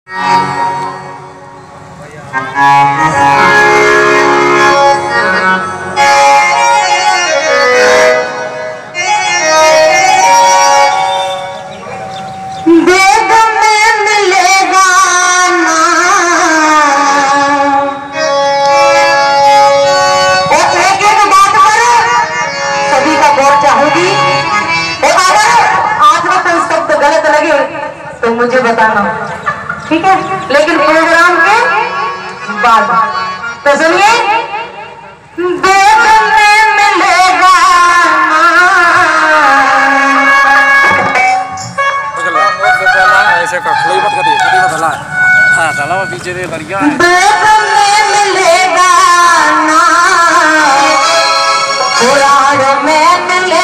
मुझे बताना, ठीक है? लेकिन प्रोग्राम के बाद तो सुनिए, देखने मिलेगा ऐसे कोई मत करिए, कभी मत हला, हाँ चला वो पीछे से बढ़िया है। देखने मिलेगा ना पुराण में मिलेगा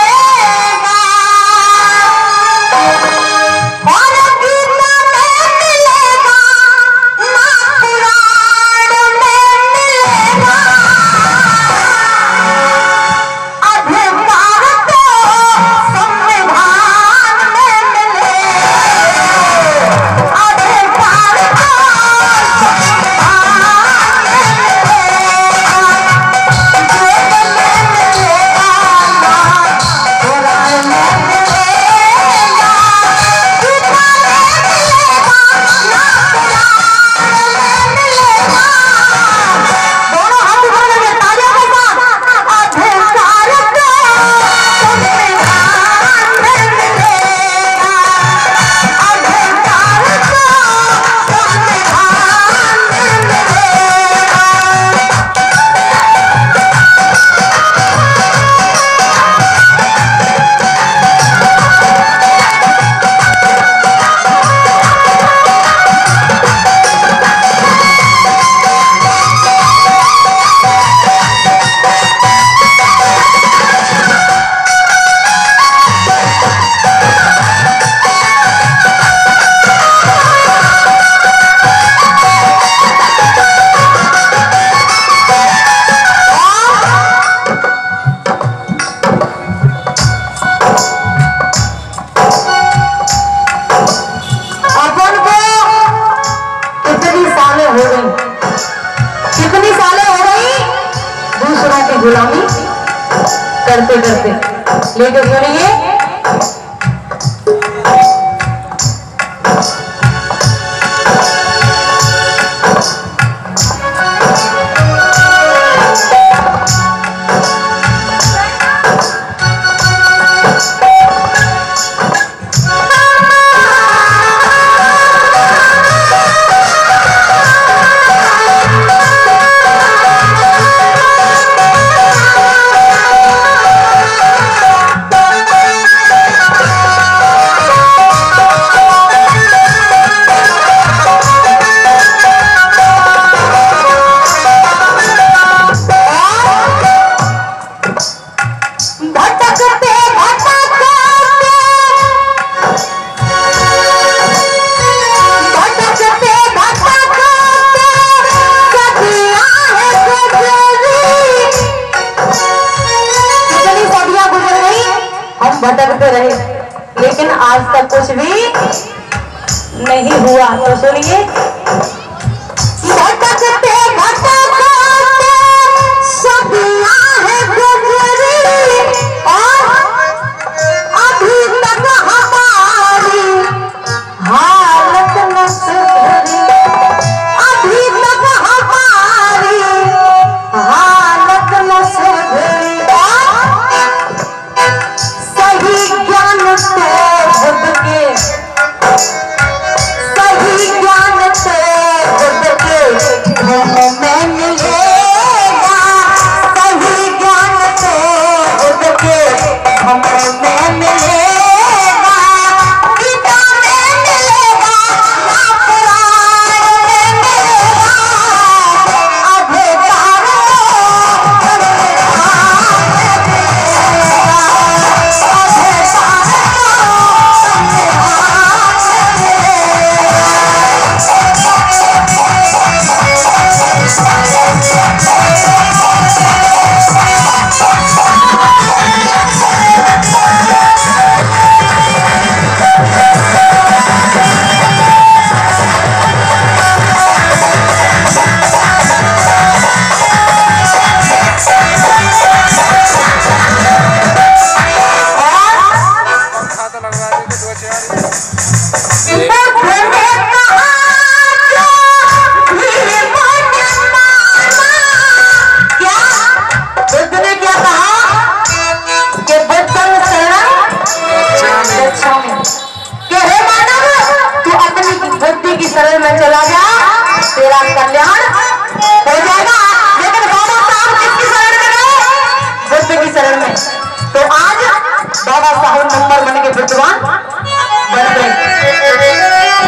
गुलामी करते करते, लेकिन सुनिए भटकते रहे, लेकिन आज तक कुछ भी नहीं हुआ। तो सुनिए, भटकते भटकते सदियां है गुजरी और अभी तक हमारी हालत न सुधरी, अभी तक हमारी हालत न सुधरी। सही ज्ञान से पर चला जा, तेरा कल्याण हो जाएगा। लेकिन बाबा साहब किसकी शरण में गए? बुद्ध की शरण में। तो आज बाबा साहब नंबर बन के विद्वान बन गए।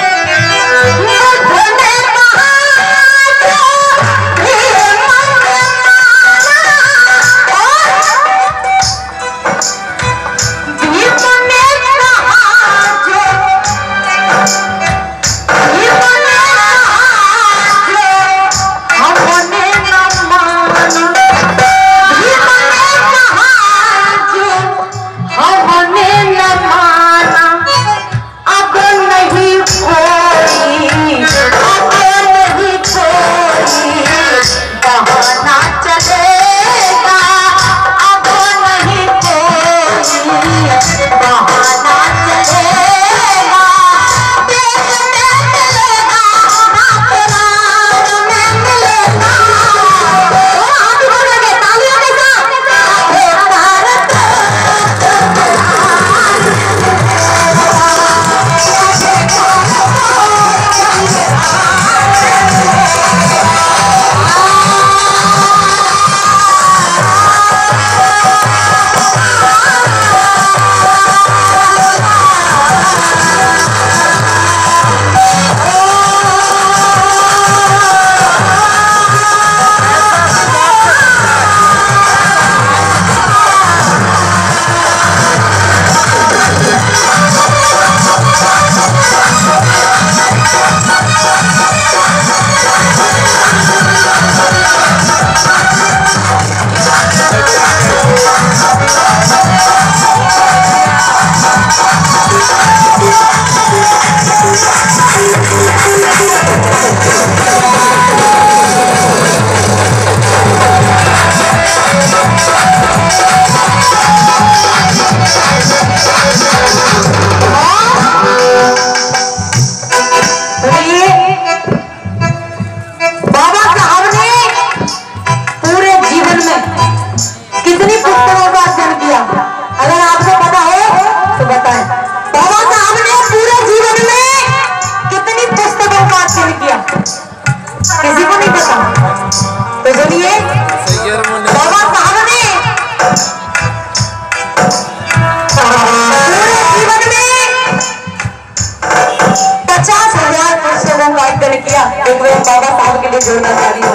बाबा साहब के लिए जोड़ना चाहिए।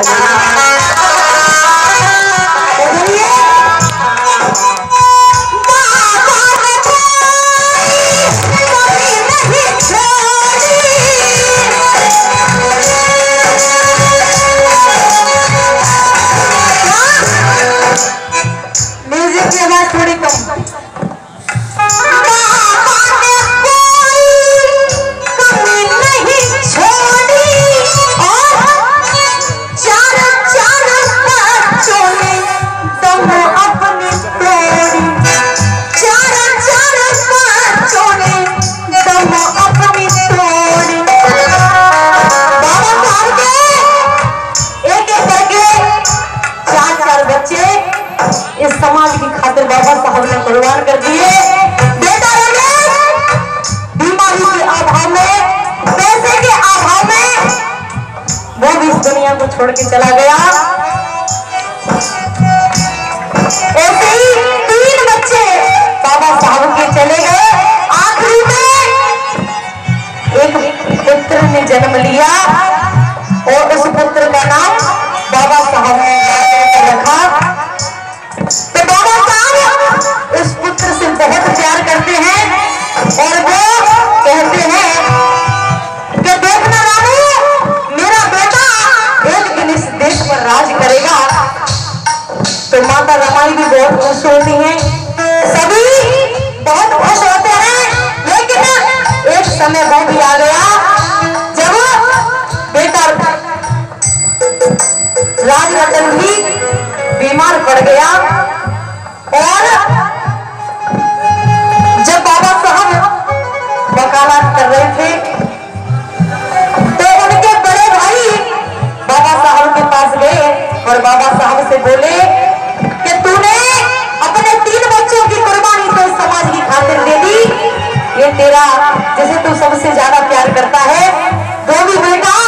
म्यूजिक की आवाज थोड़ी कम। इस समाज की खातिर बाबा साहब ने कुर्बान कर दिए। बेटा रमेश बीमारी के अभाव में, पैसे के अभाव में वो भी इस दुनिया को छोड़ के चला गया। ऐसे ही 3 बच्चे बाबा साहब के चले गए। आखिरी में एक पुत्र ने जन्म लिया और उस पुत्र का नाम बाबा साहब ने रखा। तो बाबा साहब इस पुत्र से बहुत प्यार करते हैं और वो कहते हैं कि देखना रामू, मेरा बेटा एक दिन इस देश पर राज करेगा। तो माता रमाई भी बहुत खुश होती हैं, सभी बहुत खुश होते हैं। लेकिन एक समय वो भी आ गया जब बेटा राजरतन भी बीमार पड़ गया और जब बाबा साहब वकालत कर रहे थे तो उनके बड़े भाई बाबा साहब के पास गए और बाबा साहब से बोले कि तूने अपने 3 बच्चों की कुर्बानी तो समाज की खातिर दे दी, ये तेरा जैसे तू सबसे ज्यादा प्यार करता है, वो भी बेटा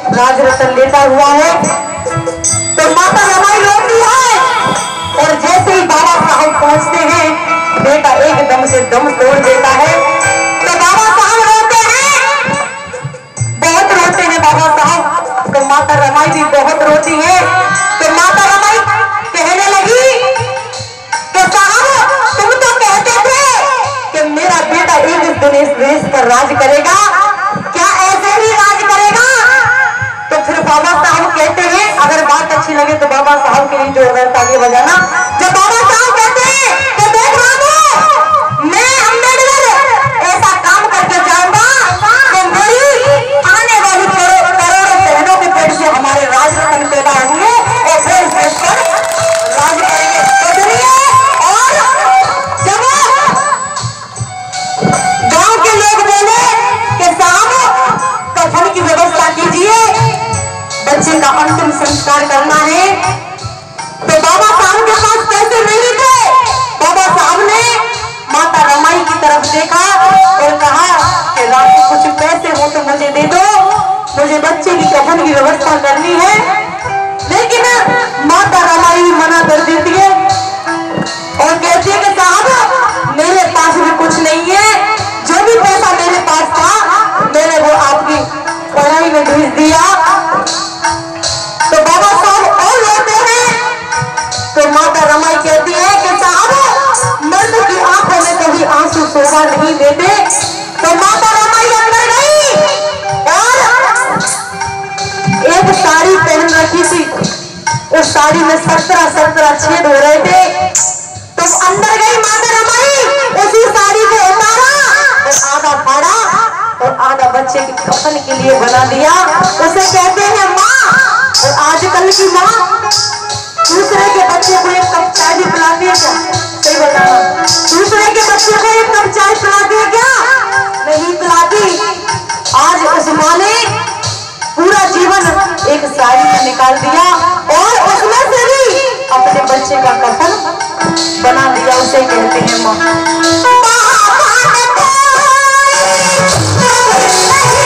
राज रतन लेटा हुआ है। तो माता रमाई रोती है और जैसे ही बाबा साहब पहुंचते हैं, बेटा एकदम से दम तोड़ देता है। तो बाबा साहब रोते हैं, बहुत रोते हैं बाबा साहब। तो माता रमाई भी बहुत रोती है। तो माता रमाई कहने लगी कि साहब, तुम तो कहते थे कि मेरा बेटा एक दिन इस देश पर राज करेगा, क्या ऐसे ही राज करेगा? तो फिर बाबा साहब कहते हैं, अगर बात अच्छी लगे तो बाबा साहब के लिए जोरदार ताली बजाना। जब बाबा साहब कहते हैं कि देख बाबू, मैं अम्बेडकर ऐसा काम करके जाऊंगा कि मेरी आने वाली करोड़ों बहनों के पेट से हमारे राज रतन पैदा होंगे और फिर इस देश पर राज करेंगे। तो सुनिए, और जब गांव के लोग बोले कि साहब कफन की व्यवस्था कीजिए, बच्चे का अंतिम संस्कार करना है, तो बाबा साहब के पास पैसे नहीं थे। बाबा साहब ने माता रमाई की तरफ देखा और कहा कि रात को कुछ पैसे हो तो मुझे दे दो, मुझे बच्चे की कफन की व्यवस्था करनी है। लेकिन माता रमाई मना कर देती है और कहती है कि साहब मेरे पास भी कुछ नहीं है, जो भी पैसा मेरे पास था मैंने वो आपकी पढ़ाई में भेज दिया। तो बाबा साहब और रोते हैं। तो माता रमाई कहती है कि साहब मर्द की आंखों में कभी आंसू शोभा नहीं देते। तो माता रमाई अंदर गई और एक साड़ी पहन रखी थी, उस साड़ी में 17 छेद हो रहे थे। तो अंदर गई माता रमाई, उसी साड़ी को उतारा और आधा फाड़ा और आधा बच्चे की कफन के लिए बना दिया। उसे कहते हैं माँ। और आजकल की माँ दूसरे के बच्चे को एक कप चाय भी पिलाती है क्या? सही बताना, दूसरे के बच्चे को एक कप चाय पिलाती है क्या? नहीं पिलाती। आज उस माँ ने पूरा जीवन एक साड़ी में निकाल दिया और उसमें से भी अपने बच्चे का कफन बना दिया। उसे कहते हैं माँ।